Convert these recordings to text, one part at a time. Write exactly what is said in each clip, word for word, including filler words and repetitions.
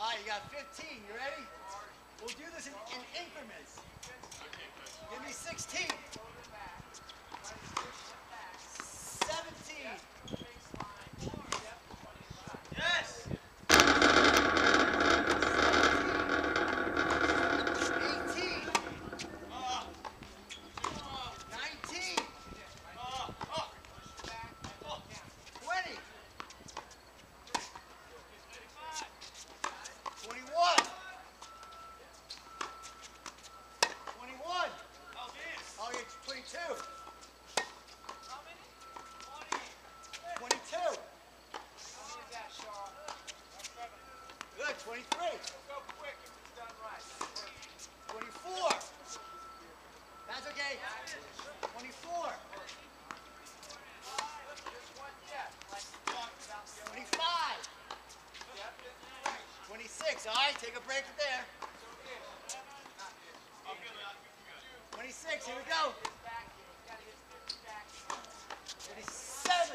right, you got fifteen. You ready? We'll do this in, in increments. Give me sixteen. seventeen. Yes! eighteen. nineteen. twenty. twenty-one. twenty-one. Oh, you're twenty-two. twenty-two. Good, twenty-three. twenty-four. That's okay. twenty-four. twenty-five. twenty-six. All right, take a break there. twenty-six, here we go. twenty-seven.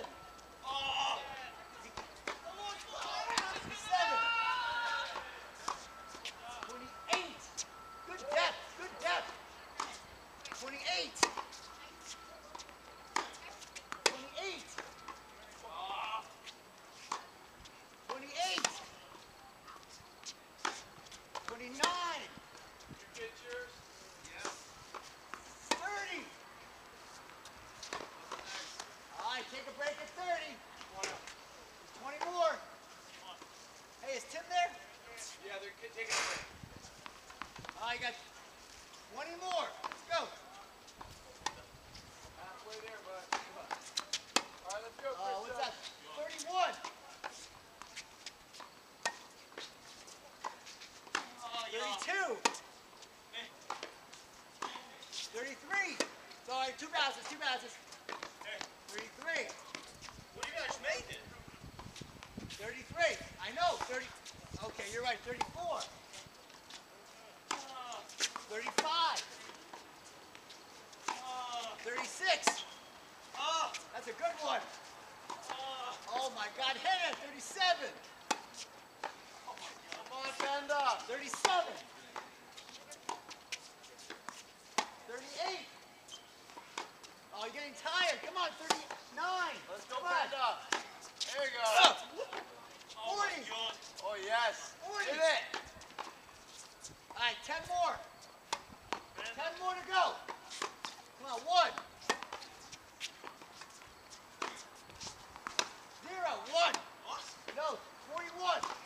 twenty-seven. twenty-eight. Good depth, good depth. twenty-eight. twenty-eight. twenty-eight. twenty-nine. thirty. All right, take a break at thirty. twenty more. Hey, is Tim there? Yeah, they're taking a break. All right, you got twenty more. Let's go. Halfway there, bud. Come on. All right, let's go. Uh, what's that? thirty-one. thirty-two. thirty-three. Sorry, two bounces, two bounces. thirty-three. What do you guys made it? thirty-three. I know. thirty. Okay, you're right. thirty-four. thirty-five. thirty-six. That's a good one. Oh my God, hit it. thirty-seven. Come on, Panda. thirty-seven. thirty-eight. Oh, you're getting tired. Come on, thirty-nine. Let's go, Come on. Panda. There you go. forty. Oh, yes. forty. Hit it. All right, ten more. ten more to go. Come on, one. Zero, one. No, forty-one.